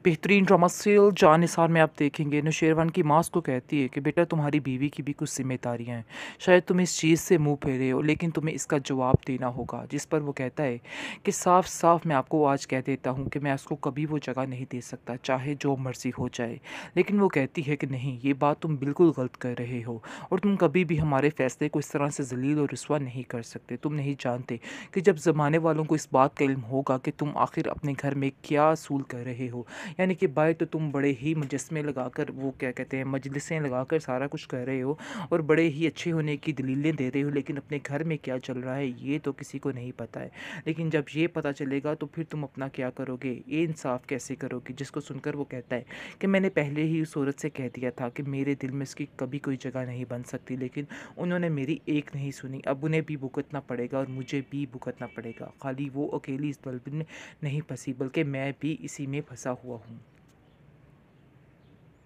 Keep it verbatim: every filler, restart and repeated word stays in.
बेहतरीन drama serial जान निसार में आप देखेंगे नौशेरवान की माँ को कहती है कि बेटा तुम्हारी बीवी की भी कुछ जिम्मेदारियां हैं। शायद तुम इस चीज़ से मुंह फेरे हो लेकिन तुम्हें इसका जवाब देना होगा। जिस पर वो कहता है कि साफ साफ मैं आपको आज कह देता हूँ कि मैं उसको कभी वो जगह नहीं दे सकता चाहे जो मर्जी हो जाए। लेकिन वो कहती है कि नहीं, ये बात तुम बिल्कुल गलत कर रहे हो और तुम कभी भी हमारे फैसले को इस तरह से जलील और रुस्वा नहीं कर सकते। तुम नहीं जानते कि जब ज़माने वालों को इस बात का इल्म होगा कि तुम आखिर अपने घर में क्या असूल कर रहे हो, यानी कि बाहर तो तुम बड़े ही मुजस्मे लगाकर, वो क्या कहते हैं, मजलिसें लगाकर सारा कुछ कर रहे हो और बड़े ही अच्छे होने की दलीलें दे रहे हो, लेकिन अपने घर में क्या चल रहा है ये तो किसी को नहीं पता है। लेकिन जब ये पता चलेगा तो फिर तुम अपना क्या करोगे, ये इंसाफ कैसे करोगे। जिसको सुनकर वो कहता है कि मैंने पहले ही उस औरत से कह दिया था कि मेरे दिल में इसकी कभी कोई जगह नहीं बन सकती, लेकिन उन्होंने मेरी एक नहीं सुनी। अब उन्हें भी भुगतना पड़ेगा और मुझे भी भुगतना पड़ेगा। खाली वो अकेली इस दलदल में नहीं फंसी बल्कि मैं भी इसी में फंसा हुआ हूँ।